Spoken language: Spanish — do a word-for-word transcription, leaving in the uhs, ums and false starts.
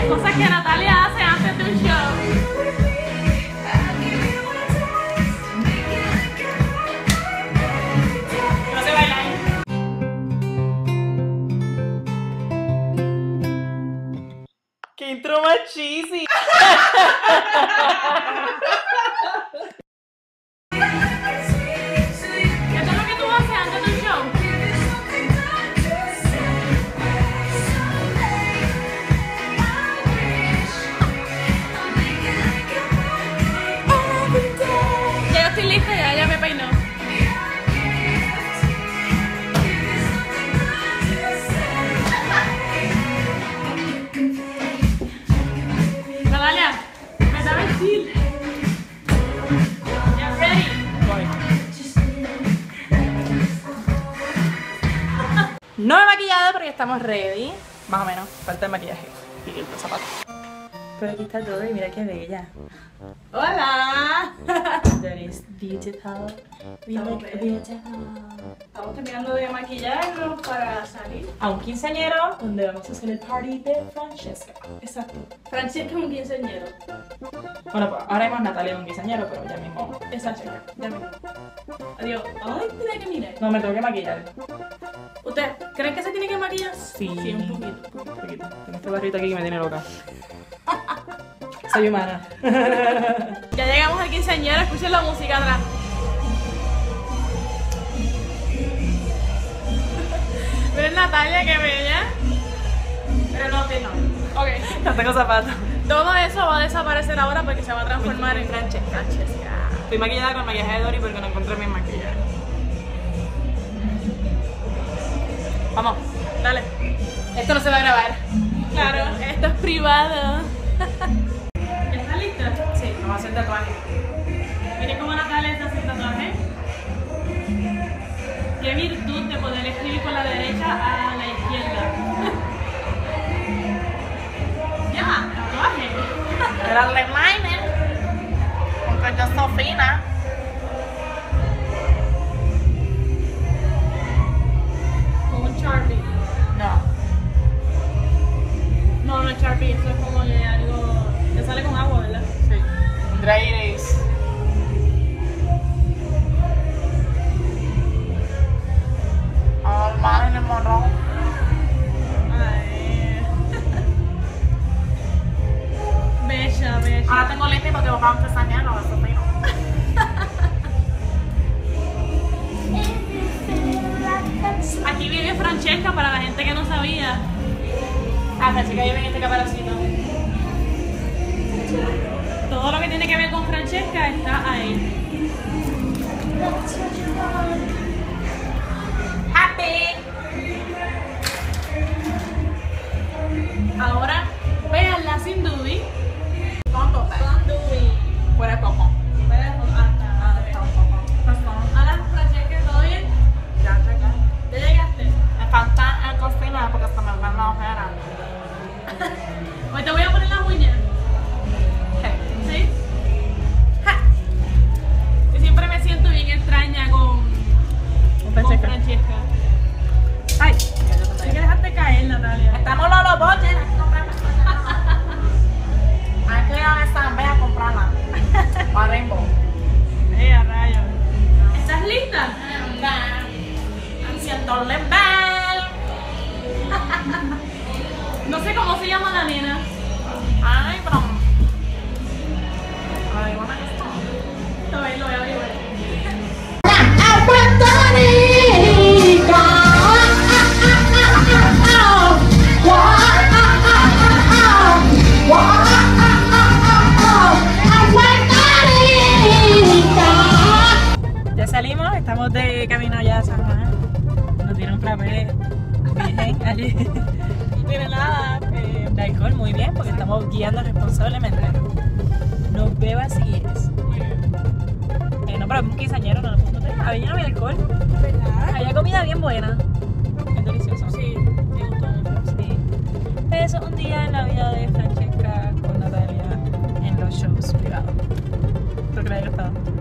cosas que Natalia hace antes de un show. No sé bailar. ¡Qué intro más cheesy! ¿Esto es lo que tú haces antes de un show? Ya yo estoy lista, ya, ya me peinó. Natalia, me da vestir. Ya ready. Voy. No me he maquillado, pero ya estamos ready. Más o menos, falta el maquillaje y los zapatos. Pero aquí está todo y mira qué bella. Hola. That is beautiful. We Estamos look bellas. beautiful. Estamos terminando de maquillarnos para salir. A un quinceañero donde vamos a hacer el party de Francesca. Exacto. Francisca es un quinceañero. Bueno, pues ahora mismo Natalia es un quinceañero, pero ya mismo. Exacto. Ya mismo. Adiós. Ay, tiene que mirar. No, me tengo que maquillar. ¿Usted creen que se tiene que maquillar? Sí. Sí, un poquito. Un poquito. Tengo este barrito aquí que me tiene loca. Soy humana. Ya llegamos al quinceañero, escuchen la música atrás. Miren Natalia, qué bella. Pero no, que no. Ok. No tengo zapatos. Todo eso va a desaparecer ahora porque se va a transformar en Francesca. Francesca. Estoy maquillada con maquillaje de Dori porque no encontré mi maquillaje. Vamos. Dale. Esto no se va a grabar. Claro, esto es privado. ¿Estás lista? Sí, vamos a hacer tatuaje. Miren cómo Natalia está haciendo tatuaje. Qué virtud de poder escribir con la derecha a la izquierda. Ya, tatuaje. Era el liner. Porque yo soy fina. Con un Sharpie. No. No, no es Sharpie, eso es como que algo que sale con agua, ¿verdad? Sí. Un dry erase. Al en el morrón. Ay. Bella, bella. Ahora tengo lente porque vamos a empezar no, eso fino. Aquí vive Francesca para la gente que no sabía. Ah, Francesca vive en este caparazito. Todo lo que tiene que ver con Francesca está ahí. Happy. Ahora, véanla sin dubi. Con tope. Con dubi. Fuera de coco. Hola, Francesca, ¿todo bien? Ya, ya, ya. ¿Ya llegaste? Me falta el cocinar porque se me ven las ojeras. Hoy te voy a poner las uñas. ¿Sí? Ja. Yo siempre me siento bien extraña con, con Francesca. Francesca. Ay. Hay que dejarte caer, Natalia. Estamos los los boches. Hay que ir a esa vez a comprarla. Para Rainbow. Eh, a rayos. ¿Estás lista? Haciendo level. No sé cómo se llama la nena. Ay, pero. Ay, bueno, esto. Lo voy, lo voy a averiguar. Ya salimos, estamos de camino ya a San Juan. Nos dieron frappé virgen allí. No tiene nada. Eh, de alcohol muy bien, porque estamos guiando responsablemente. No bebas si quieres. Eh, no, pero es un quinceañero, no lo puedo meter. Había no había alcohol. ¿Verdad? Había comida bien buena. Es delicioso. Sí, me gustó mucho. Sí. Eso un día en la vida de Francesca con Natalia en los shows privados. Espero que les haya gustado.